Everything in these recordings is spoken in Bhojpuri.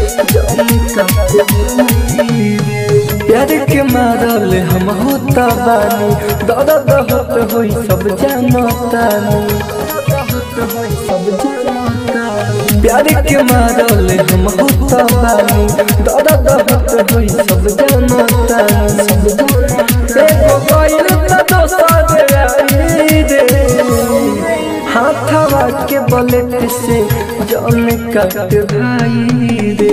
जान काट भाई रे। प्यार के मारल हम होता बानी, दर्द होत होई सब जानतानी, प्यार के मारल हम होता बानी, दर्द होत होई सब जानतानी। एगो गइल त दोसर आई रे, हाथवा के बुलेट से जान काट भाई रे,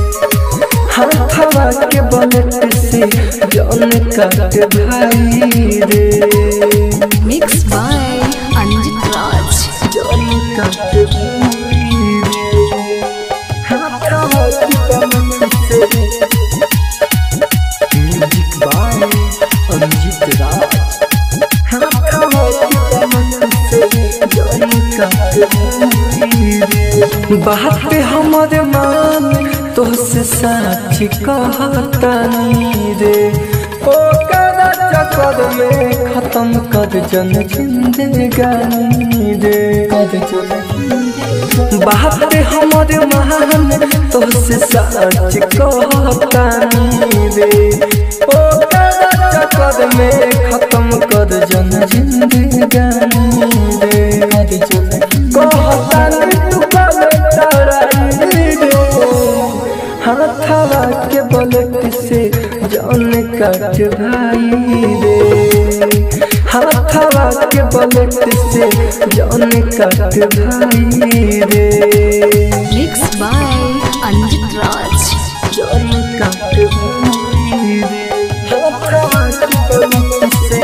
हाथवा के बुलेट से जान काट भाई रे। Mix by Anjit Raj. जान काट भाई रे, हाथवा के बुलेट से। Music by Anjit Raj. हाथवा के बुलेट से जान काट भाई रे। बात हमर मान तोहसे सच कहतानी रे, ओकर चक्कर में खत्म कर जन जिंदगानी रे। बात हमर मान तोहसे सच कहतानी रे, ओकर चक्कर में खत्म कर जन जिंदगानी रे। कहतानी तू कल तड़ाई रे, हाथवा के बुलेट से जान काट भाई रे, हाथवा के बुलेट से जान काट भाई रे। Mix by Anjit Raj. जान काट भाई रे, हाथवा के बुलेट से।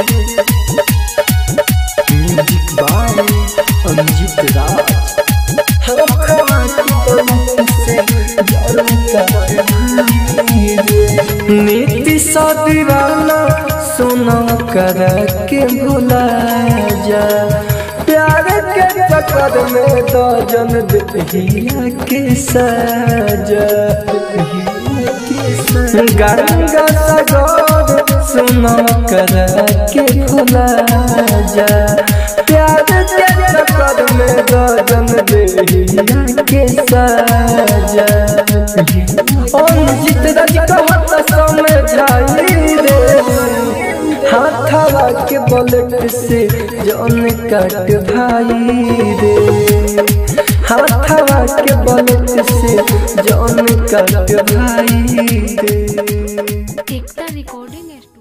Music by Anjit Raj. हाथवा के बुलेट से जान काट भाई रे। नीति सा दीवाना सोना कर के भुला जा, प्यार के चक्कर में तो जन दिया के सजा। गंगा सागर सोना कर के भुला जा, प्यार के चक्कर में तो जन दिया के सजा। अंजित राज कहत समझाई रे, हाथवा के बुलेट से जान काट भाई रे, हाथवा के बुलेट से जान काट भाई रे। एकता रिकॉर्डिंग